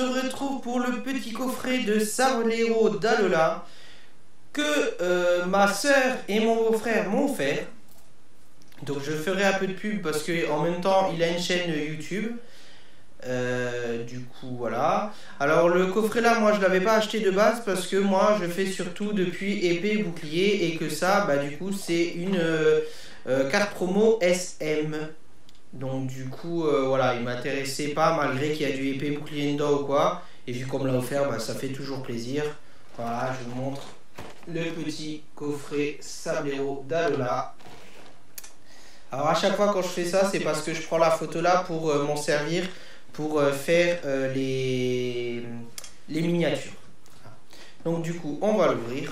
retrouve pour le petit coffret de Sabolero d'Alola que ma soeur et mon beau-frère m'ont offert. Donc je ferai un peu de pub parce qu'en même temps il a une chaîne YouTube. Du coup voilà. Alors le coffret là, moi je l'avais pas acheté de base parce que moi je fais surtout depuis épée bouclier et que ça bah du coup c'est une carte promo SM. Donc du coup voilà, il m'intéressait pas malgré qu'il y a du épée bouclier dedans ou quoi. Et vu qu'on me l'a offert, bah, ça fait toujours plaisir. Voilà, je vous montre le petit coffret Sabolero d'Alola. Alors à chaque fois quand je fais ça, c'est parce que je prends la photo là pour m'en servir pour faire les miniatures. Donc du coup, on va l'ouvrir.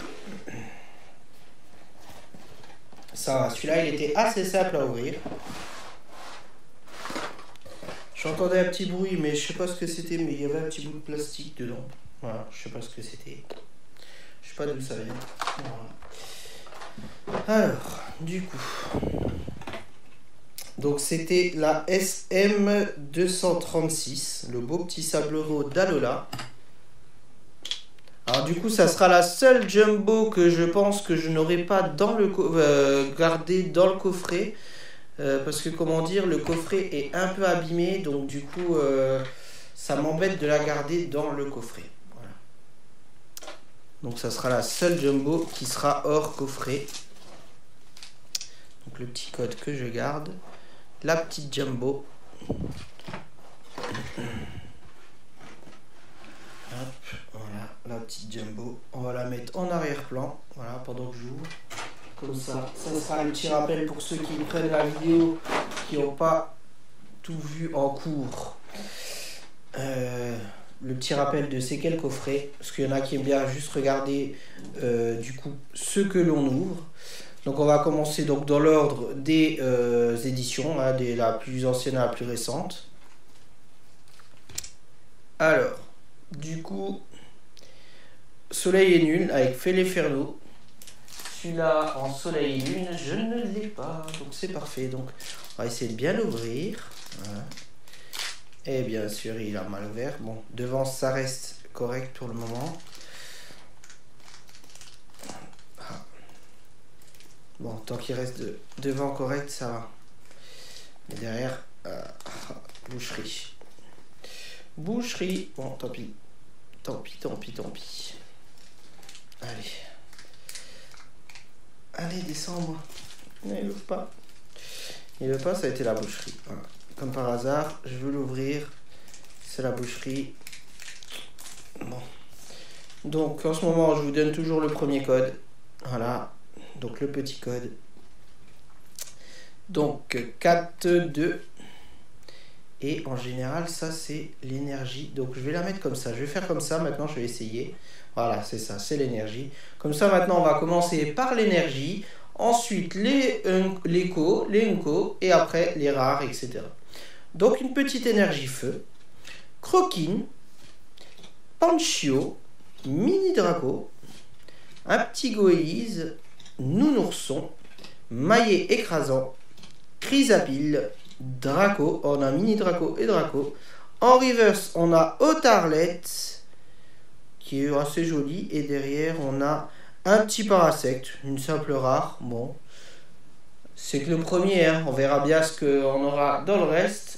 Ça va, celui-là il était assez simple à ouvrir. J'entendais un petit bruit, mais je sais pas ce que c'était, mais il y avait un petit bout de plastique dedans. Voilà, je sais pas ce que c'était. Je sais pas d'où ça vient. Voilà. Alors, du coup. Donc c'était la SM236, le beau petit Sabolero d'Alola. Alors du coup, ça sera la seule jumbo que je pense que je n'aurai pas dans le gardé dans le coffret. Parce que comment dire, le coffret est un peu abîmé, donc du coup ça m'embête de la garder dans le coffret. Voilà. Donc ça sera la seule jumbo qui sera hors coffret. Donc le petit code que je garde, la petite jumbo. Hop, voilà, la petite jumbo. On va la mettre en arrière-plan, voilà, pendant que j'ouvre. Comme ça, ça sera un petit rappel pour ceux qui prennent la vidéo, qui n'ont pas tout vu en cours. Le petit rappel de c'est quel coffret, parce qu'il y en a qui aiment bien juste regarder du coup ce que l'on ouvre. Donc on va commencer donc dans l'ordre des éditions, hein, de la plus ancienne à la plus récente. Alors, du coup, Soleil et Lune avec Feleferno. Celui-là en Soleil et Lune, je ne l'ai pas, donc c'est parfait. Donc on va essayer de bien l'ouvrir. Voilà. Et bien sûr, il a mal ouvert. Bon, devant ça reste correct pour le moment. Ah. Bon, tant qu'il reste devant correct, ça va. Mais derrière, boucherie. Boucherie. Bon, tant pis. Tant pis, tant pis, tant pis. Allez. Allez, descends-moi. Non, il ouvre pas. Il ouvre pas, ça a été la boucherie. Voilà. Comme par hasard, je veux l'ouvrir. C'est la boucherie. Bon. Donc, en ce moment, je vous donne toujours le premier code. Voilà. Donc, le petit code. Donc, 4, 2. Et en général, ça, c'est l'énergie. Donc, je vais la mettre comme ça. Je vais faire comme ça. Maintenant, je vais essayer. Voilà, c'est ça, c'est l'énergie. Comme ça, maintenant, on va commencer par l'énergie. Ensuite, les co, les unco. Et après, les rares, etc. Donc, une petite énergie feu. Croquine. Panchio. Mini Draco. Un petit Goéise. Nounourson. Maillet écrasant. Chrysapile. Draco. On a Mini Draco et Draco. En reverse, on a Otarlet, qui est assez joli, et derrière on a un petit Parasect, une simple rare. Bon, c'est que le premier, hein. On verra bien ce qu'on aura dans le reste.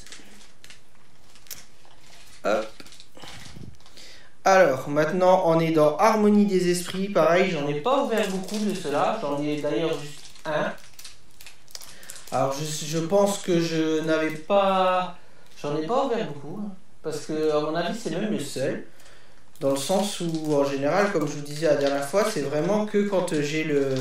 Hop. Alors maintenant on est dans Harmonie des Esprits. Pareil, j'en ai pas ouvert beaucoup de cela, j'en ai d'ailleurs juste un. Alors je pense que je n'avais pas, j'en ai pas ouvert beaucoup, hein, parce que à mon avis c'est même le seul. Dans le sens où, en général, comme je vous disais la dernière fois, c'est vraiment que quand j'ai le...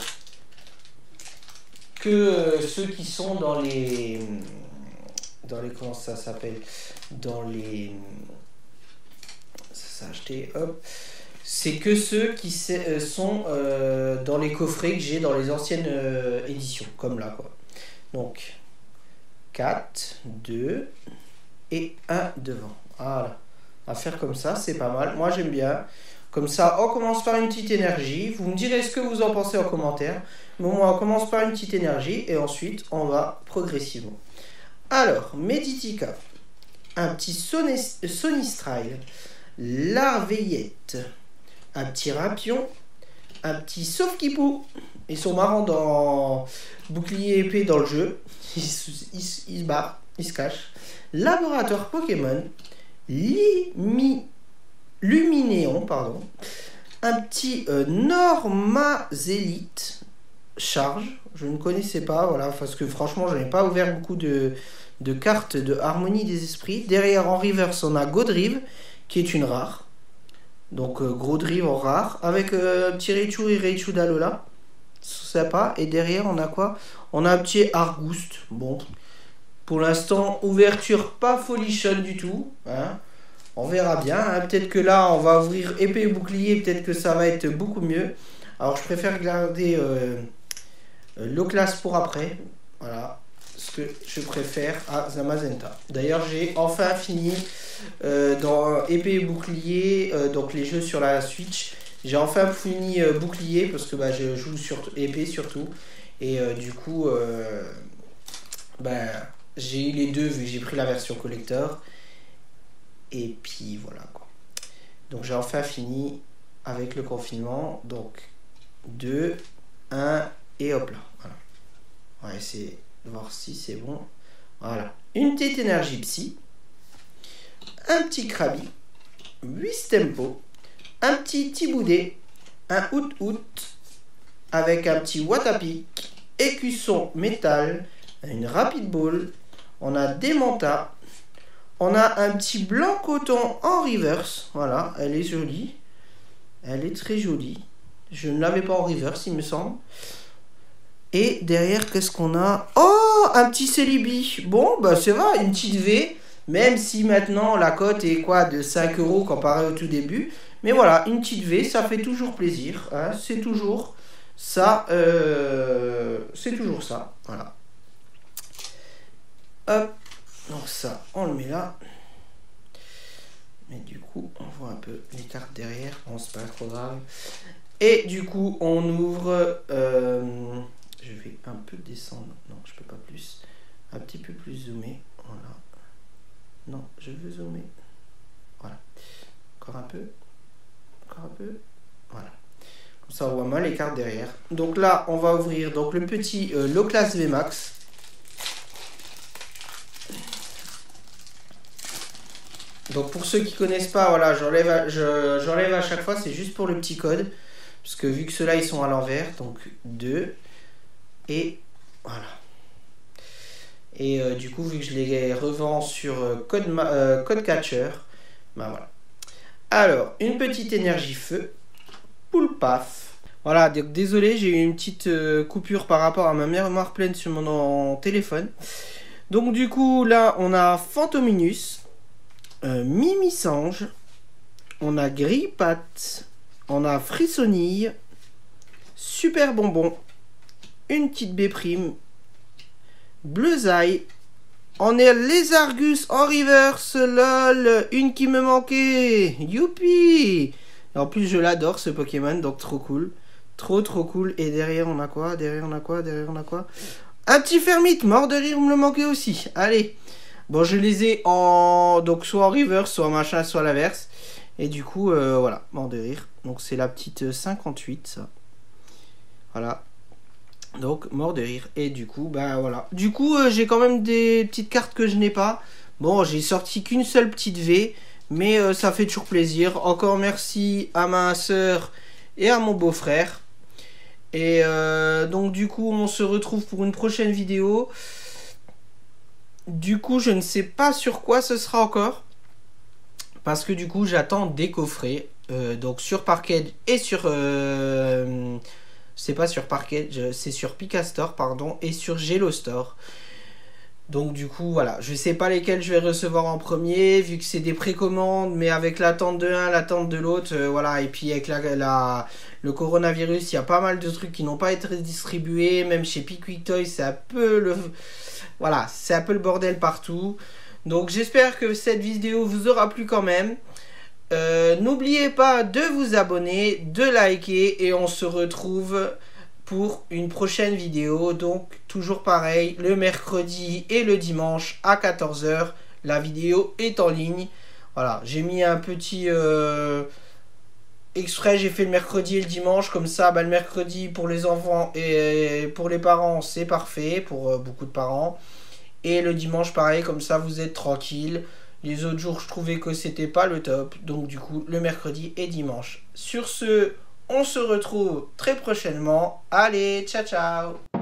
que ceux qui sont dans les... comment ça s'appelle? Dans les... ça s'est acheté, hop. C'est que ceux qui sont dans les coffrets que j'ai dans les anciennes éditions, comme là, quoi. Donc, 4, 2 et 1 devant. Voilà. À faire comme ça, c'est pas mal. Moi, j'aime bien. Comme ça, on commence par une petite énergie. Vous me direz ce que vous en pensez en commentaire. Mais moi, on commence par une petite énergie et ensuite, on va progressivement. Alors, Meditica, un petit Sony Style, Larveillette, un petit Rapion, un petit Sauf-Kipou. Ils sont marrants dans bouclier épée dans le jeu. Ils se barrent, ils se cachent. Laboratoire Pokémon, Luminéon, pardon. Un petit Normazélite Charge. Je ne connaissais pas, voilà, parce que franchement, je n'ai pas ouvert beaucoup de cartes de Harmonie des Esprits. Derrière, en reverse, on a Godrive, qui est une rare. Donc, gros drive en rare. Avec petit Raichu et Raichu d'Alola. Sympa. Et derrière, on a quoi? On a un petit Argouste. Bon, pour l'instant, ouverture pas folichonne du tout. Hein. On verra bien. Hein. Peut-être que là, on va ouvrir épée et bouclier. Peut-être que ça va être beaucoup mieux. Alors, je préfère garder l'Oclas pour après. Voilà ce que je préfère à Zamazenta. D'ailleurs, j'ai enfin fini dans épée et bouclier, donc les jeux sur la Switch. J'ai enfin fini bouclier parce que je joue sur épée surtout. Et du coup, j'ai eu les deux vu que j'ai pris la version collector. Et puis voilà quoi. Donc j'ai enfin fini avec le confinement. Donc 2, 1 et hop là. Voilà. On va essayer de voir si c'est bon. Voilà. Une petite énergie psy. Un petit Krabi. 8 tempo. Un petit Tiboudé. Un Out avec un petit Watapic. Écusson métal. Une Rapid Ball. On a des Manta. On a un petit blanc coton en reverse. Voilà, elle est jolie. Elle est très jolie. Je ne l'avais pas en reverse, il me semble. Et derrière, qu'est-ce qu'on a? Oh, un petit Celebi. Bon, c'est vrai, une petite V. Même si maintenant, la cote est quoi, de 5 € comparé au tout début. Mais voilà, une petite V, ça fait toujours plaisir. Hein, c'est toujours ça. Voilà. Hop. Donc ça, on le met là. Mais du coup, on voit un peu les cartes derrière. Bon, c'est pas trop grave. Et du coup, on ouvre... je vais un peu descendre. Non, je peux pas plus. Un petit peu plus zoomer. Voilà. Non, je veux zoomer. Voilà. Encore un peu. Encore un peu. Voilà. Comme ça, on voit mal les cartes derrière. Donc là, on va ouvrir donc, le petit Loclas VMAX. Donc pour ceux qui connaissent pas, voilà, j'enlève à chaque fois, c'est juste pour le petit code. Parce que vu que ceux-là, ils sont à l'envers, donc 2. Et voilà. Et du coup, vu que je les revends sur code catcher, voilà. Alors, une petite énergie feu. Poule paf. Voilà, donc désolé, j'ai eu une petite coupure par rapport à ma mémoire pleine sur mon téléphone. Donc du coup, là, on a Fantominus. Mimisange, on a Grippat, on a Frissonille, Super Bonbon, une petite B', Bleuzaille, on est Lézargus en reverse, lol, une qui me manquait, youpi! En plus je l'adore ce Pokémon, donc trop cool, trop cool. Et derrière on a quoi? Un petit Fermite, mort de rire, me le manquait aussi, allez. Bon, je les ai donc soit en reverse, soit machin, soit l'inverse. Et du coup, voilà, mort de rire. Donc c'est la petite 58, ça. Voilà. Donc, mort de rire. Et du coup, voilà. Du coup, j'ai quand même des petites cartes que je n'ai pas. Bon, j'ai sorti qu'une seule petite V. Mais ça fait toujours plaisir. Encore merci à ma soeur et à mon beau-frère. Et donc, du coup, on se retrouve pour une prochaine vidéo. Du coup, je ne sais pas sur quoi ce sera encore. Parce que du coup, j'attends des coffrets. Donc sur Parked et sur... c'est pas sur Parked, c'est sur Picastore, pardon. Et sur Gelostore. Donc du coup, voilà. Je sais pas lesquels je vais recevoir en premier. Vu que c'est des précommandes. Mais avec l'attente de l'un, l'attente de l'autre. Voilà. Et puis avec le coronavirus, il y a pas mal de trucs qui n'ont pas été distribués. Même chez Pickwick Toys, c'est un peu le... Voilà, c'est un peu le bordel partout. Donc j'espère que cette vidéo vous aura plu quand même. N'oubliez pas de vous abonner, de liker. Et on se retrouve pour une prochaine vidéo. Donc toujours pareil, le mercredi et le dimanche à 14 h. la vidéo est en ligne. Voilà, j'ai mis un petit exprès, j'ai fait le mercredi et le dimanche, comme ça le mercredi pour les enfants et pour les parents c'est parfait, pour beaucoup de parents. Et le dimanche pareil, comme ça vous êtes tranquille. Les autres jours je trouvais que c'était pas le top, donc du coup le mercredi et dimanche. Sur ce, on se retrouve très prochainement. Allez, ciao ciao.